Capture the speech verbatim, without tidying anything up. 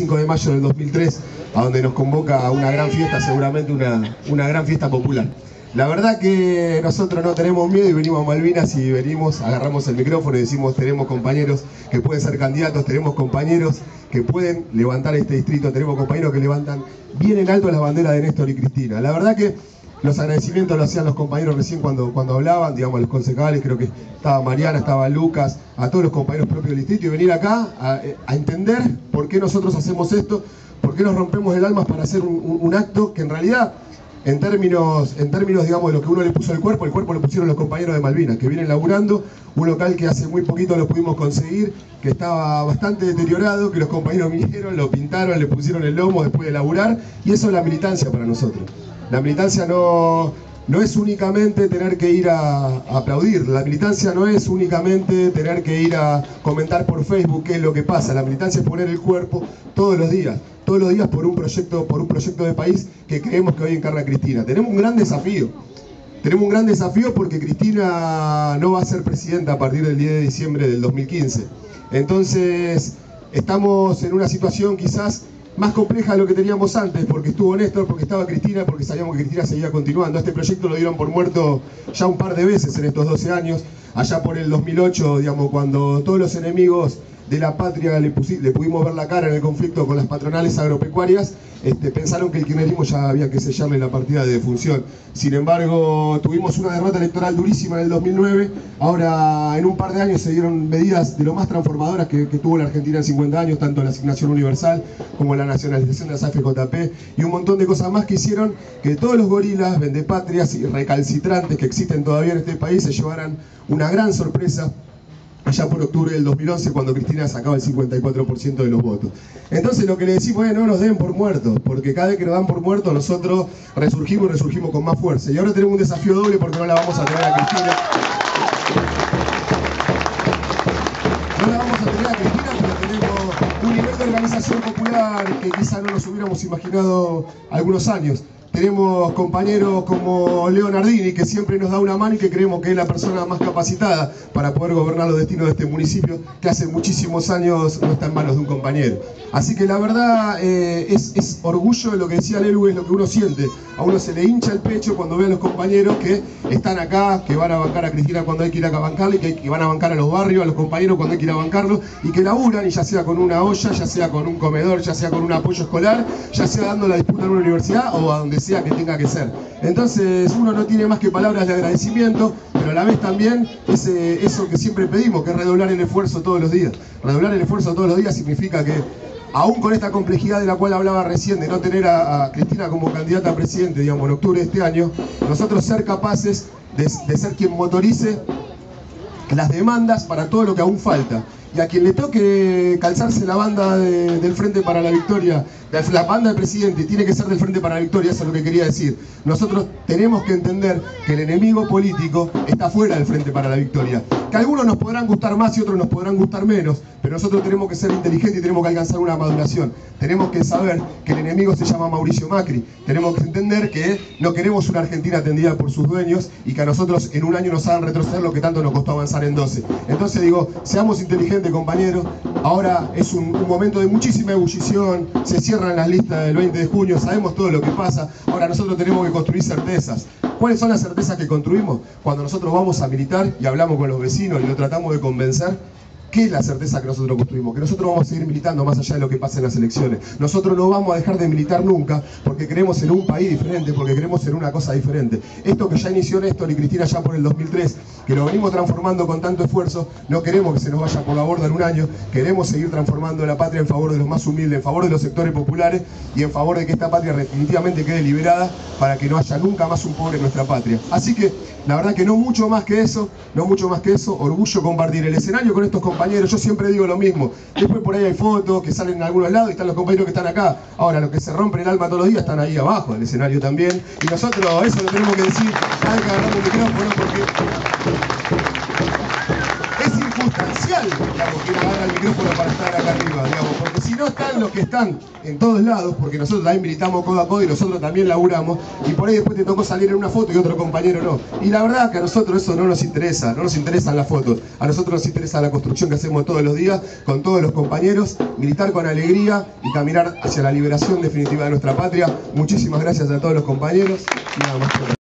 cinco de mayo del dos mil tres, a donde nos convoca a una gran fiesta, seguramente una, una gran fiesta popular. La verdad que nosotros no tenemos miedo y venimos a Malvinas y venimos, agarramos el micrófono y decimos: tenemos compañeros que pueden ser candidatos, tenemos compañeros que pueden levantar este distrito, tenemos compañeros que levantan bien en alto las banderas de Néstor y Cristina. La verdad que los agradecimientos lo hacían los compañeros recién cuando, cuando hablaban, digamos, los concejales, creo que estaba Mariana, estaba Lucas, a todos los compañeros propios del distrito, y venir acá a, a entender por qué nosotros hacemos esto, por qué nos rompemos el alma para hacer un, un, un acto que en realidad, en términos, en términos, digamos, de lo que uno le puso el cuerpo, el cuerpo lo pusieron los compañeros de Malvinas, que vienen laburando, un local que hace muy poquito lo pudimos conseguir, que estaba bastante deteriorado, que los compañeros vinieron, lo pintaron, le pusieron el lomo después de laburar, y eso es la militancia para nosotros. La militancia no, no es únicamente tener que ir a, a aplaudir, la militancia no es únicamente tener que ir a comentar por Facebook qué es lo que pasa, la militancia es poner el cuerpo todos los días, todos los días por un proyecto, por un proyecto de país que creemos que hoy encarna Cristina. Tenemos un gran desafío, tenemos un gran desafío porque Cristina no va a ser presidenta a partir del diez de diciembre del dos mil quince. Entonces estamos en una situación quizás más compleja de lo que teníamos antes, porque estuvo Néstor, porque estaba Cristina, porque sabíamos que Cristina seguía continuando. Este proyecto lo dieron por muerto ya un par de veces en estos doce años, allá por el dos mil ocho, digamos, cuando todos los enemigos de la patria le, le pudimos ver la cara en el conflicto con las patronales agropecuarias, este, pensaron que el kirchnerismo ya había que sellarle la partida de defunción. Sin embargo, tuvimos una derrota electoral durísima en el dos mil nueve, ahora en un par de años se dieron medidas de lo más transformadoras que, que tuvo la Argentina en cincuenta años, tanto la asignación universal como la nacionalización de las A F J P y un montón de cosas más que hicieron que todos los gorilas, vendepatrias y recalcitrantes que existen todavía en este país se llevaran una gran sorpresa allá por octubre del dos mil once, cuando Cristina sacaba el cincuenta y cuatro por ciento de los votos. Entonces lo que le decimos es: no nos den por muertos, porque cada vez que nos dan por muertos nosotros resurgimos y resurgimos con más fuerza. Y ahora tenemos un desafío doble porque no la vamos a tener a Cristina. No la vamos a tener a Cristina, pero tenemos un nivel de organización popular que quizá no nos hubiéramos imaginado algunos años. Tenemos compañeros como Leo Nardini, que siempre nos da una mano y que creemos que es la persona más capacitada para poder gobernar los destinos de este municipio, que hace muchísimos años no está en manos de un compañero. Así que la verdad eh, es, es orgullo de lo que decía Lelu, es lo que uno siente. A uno se le hincha el pecho cuando ve a los compañeros que están acá, que van a bancar a Cristina cuando hay que ir a bancarle, que, que van a bancar a los barrios, a los compañeros cuando hay que ir a bancarlos, y que laburan, y ya sea con una olla, ya sea con un comedor, ya sea con un apoyo escolar, ya sea dando la disputa en una universidad o a donde sea que tenga que ser. Entonces uno no tiene más que palabras de agradecimiento, pero a la vez también ese, eso que siempre pedimos, que es redoblar el esfuerzo todos los días. Redoblar el esfuerzo todos los días significa que, aún con esta complejidad de la cual hablaba recién, de no tener a, a Cristina como candidata a presidente, digamos, en octubre de este año, nosotros ser capaces de, de ser quien motorice las demandas para todo lo que aún falta. Y a quien le toque calzarse la banda de, del Frente para la Victoria, de la banda del presidente, tiene que ser del Frente para la Victoria, eso es lo que quería decir. Nosotros tenemos que entender que el enemigo político está fuera del Frente para la Victoria. Que algunos nos podrán gustar más y otros nos podrán gustar menos, pero nosotros tenemos que ser inteligentes y tenemos que alcanzar una maduración. Tenemos que saber que el enemigo se llama Mauricio Macri. Tenemos que entender que no queremos una Argentina atendida por sus dueños y que a nosotros en un año nos hagan retroceder lo que tanto nos costó avanzar en doce. Entonces digo, seamos inteligentes, compañeros. Ahora es un, un momento de muchísima ebullición, se cierran las listas del veinte de junio, sabemos todo lo que pasa. Ahora nosotros tenemos que construir certezas. ¿Cuáles son las certezas que construimos? Cuando nosotros vamos a militar y hablamos con los vecinos y lo tratamos de convencer. ¿Qué es la certeza que nosotros construimos? Que nosotros vamos a seguir militando más allá de lo que pase en las elecciones. Nosotros no vamos a dejar de militar nunca porque creemos en un país diferente, porque creemos en una cosa diferente. Esto que ya inició Néstor y Cristina ya por el dos mil tres, que lo venimos transformando con tanto esfuerzo, no queremos que se nos vaya por la borda en un año, queremos seguir transformando la patria en favor de los más humildes, en favor de los sectores populares y en favor de que esta patria definitivamente quede liberada para que no haya nunca más un pobre en nuestra patria. Así que, la verdad que no mucho más que eso, no mucho más que eso, orgullo compartir el escenario con estos compañeros. Yo siempre digo lo mismo, después por ahí hay fotos que salen en algunos lados y están los compañeros que están acá. Ahora, los que se rompen el alma todos los días están ahí abajo del escenario también, y nosotros eso lo tenemos que decir, hay que agarrar el micrófono porque es injustancia. especial, digamos, que agarra el micrófono para estar acá arriba, digamos, porque si no están los que están en todos lados, porque nosotros también militamos codo a codo y nosotros también laburamos, y por ahí después te tocó salir en una foto y otro compañero no. Y la verdad que a nosotros eso no nos interesa, no nos interesan las fotos, a nosotros nos interesa la construcción que hacemos todos los días con todos los compañeros, militar con alegría y caminar hacia la liberación definitiva de nuestra patria. Muchísimas gracias a todos los compañeros y nada más.